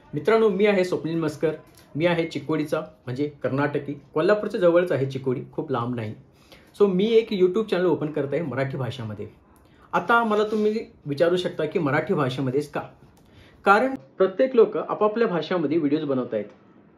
मित्रांनो, मी आहे स्वप्नील मस्कर. मी आहे चिकोडीचा, म्हणजे कर्नाटकी. कोल्हापूरच्या जवळच आहे चिकोडी, खूप लांब नाही. सो मी एक यूट्यूब चॅनल ओपन करत आहे मराठी भाषेमध्ये. आता मला तुम्ही विचारू शकता की मराठी भाषेमध्येच का? कारण प्रत्येक लोक आपापल्या भाषामध्ये व्हिडिओज बनवत आहेत.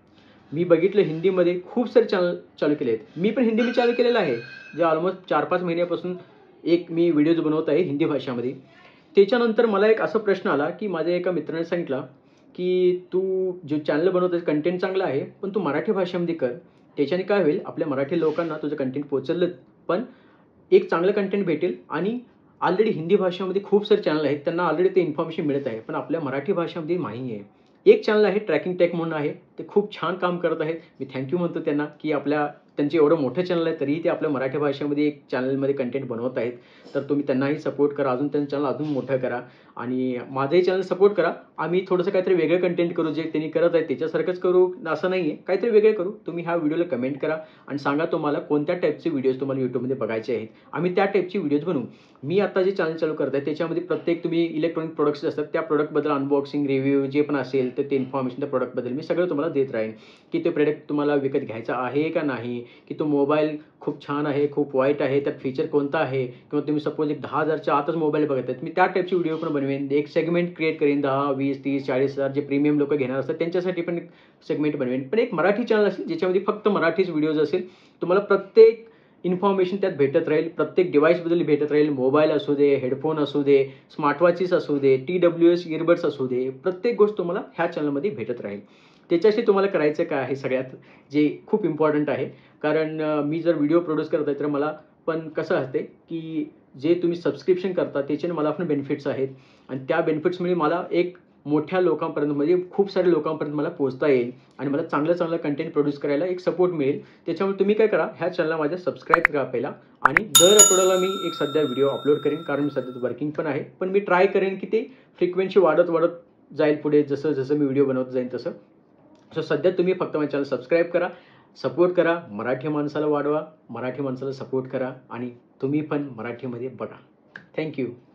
मी बघितलं हिंदीमध्ये खूप सारे चॅनल चालू केले आहेत. मी पण हिंदी चालू केलेलं आहे. जे ऑलमोस्ट 4-5 महिन्यापासून एक मी व्हिडिओज बनवत आहे हिंदी भाषामध्ये. त्याच्यानंतर मला एक असा प्रश्न आला की माझ्या एका मित्राने सांगितलं की तू जे चॅनल बनवतोयस कंटेंट चांगलं आहे, पण तू मराठी भाषेमध्ये कर. त्याच्याने काय होईल, आपल्या मराठी लोकांना तुझं कंटेंट पोहोचलं, पण एक चांगलं कंटेंट भेटेल आणि ऑलरेडी हिंदी भाषेमध्ये खूप सारे चॅनल आहेत. त्यांना ऑलरेडी ते इन्फॉर्मेशन मिळत आहे. पण आपल्या मराठी भाषेमध्ये नाही आहे. एक चॅनल आहे ट्रॅकिंग टेक म्हणून आहे. ते खूप छान काम करत आहेत. मी थँक यू म्हणतो त्यांना, की त्यांचे एवढं मोठं चॅनल आहे, तरीही ते आपल्या मराठी भाषेमध्ये एक चॅनलमध्ये कंटेंट बनवत आहेत. तर तुम्ही त्यांनाही सपोर्ट करा. अजून त्यांचं चॅनल अजून मोठं करा आणि माझंही चॅनल सपोर्ट करा. आम्ही थोडंसं काहीतरी वेगळं कंटेंट करू, जे त्यांनी करत आहेत त्याच्यासारखंच करू असं नाही आहे. काहीतरी वेगळं करू. तुम्ही ह्या व्हिडिओला कमेंट करा आणि सांगा तुम्हाला कोणत्या टाईपचे व्हिडिओज तुम्हाला YouTubeमध्ये बघायचे आहेत. आम्ही त्या टाईपची व्हिडिओज बनवू. मी आता जे चॅनल चालू करत आहे त्याच्यामध्ये प्रत्येक तुम्ही इलेक्ट्रॉनिक प्रॉडक्ट्स असतात, त्या प्रॉडक्टबद्दल अनबॉक्सिंग, रिव्ह्यू जे पण असेल तर ते इन्फॉर्मेशन त्या प्रॉडक्टबद्दल मी सगळं तुम्हाला देत राहीन, की ते प्रॉडक्ट तुम्हाला विकत घ्यायचा आहे का नाही, की तो मोबाईल खूप छान आहे, खूप वाईट आहे, त्यात फीचर कोणता आहे, किंवा तुम्ही सपोज एक 10,000च्या आतच मोबाईल बघत आहेत, मी त्या टाईपची व्हिडिओ पण बनवेन. एक सेगमेंट क्रिएट करेन 10, 20, 30, 40,000 जे प्रीमियम लोक घेणार असतात त्यांच्यासाठी पण सेगमेंट बनवेन. पण एक मराठी चॅनल असेल ज्याच्यामध्ये फक्त मराठीच व्हिडिओज असेल. तुम्हाला प्रत्येक इन्फॉर्मेशन त्यात भेटत राहील. प्रत्येक डिव्हाइसबद्दल भेटत राहील. मोबाईल असू दे, हेडफोन असू दे, स्मार्ट वॉचेस असू दे, TWS इयरबड्स असू दे, प्रत्येक गोष्ट तुम्हाला ह्या चॅनलमध्ये भेटत राहील. त्याच्याशी तुम्हाला करायचं काय आहे सगळ्यात जे खूप इम्पॉर्टंट आहे. कारण मी जर व्हिडिओ प्रोड्यूस करत आहे तर मला पण कसं असते, की जे तुम्ही सबस्क्रिप्शन करता त्याच्याने मला पण बेनिफिट्स आहेत आणि त्या बेनिफिट्समुळे मला एक मोठ्या लोकांपर्यंत, म्हणजे खूप साऱ्या लोकांपर्यंत मला पोहोचता येईल आणि मला चांगलं कंटेंट प्रोड्यूस करायला एक सपोर्ट मिळेल. त्याच्यामुळे तुम्ही काय करा, ह्या चॅनलला माझ्या सबस्क्राईब करा पहिला. आणि दर आठवड्याला मी एक सध्या व्हिडिओ अपलोड करेन, कारण मी सध्या वर्किंग पण आहे. पण मी ट्राय करेन की ते फ्रिक्वेन्सी वाढत जाईल पुढे, जसं मी व्हिडिओ बनवत जाईन तसं. सो सध्या तुम्ही फक्त माझ्या चॅनल सबस्क्राईब करा, सपोर्ट करा, मराठी माणसाला वाढवा, मराठी माणसाला सपोर्ट करा आणि तुम्ही पण मराठीमध्ये बघा. Thank you.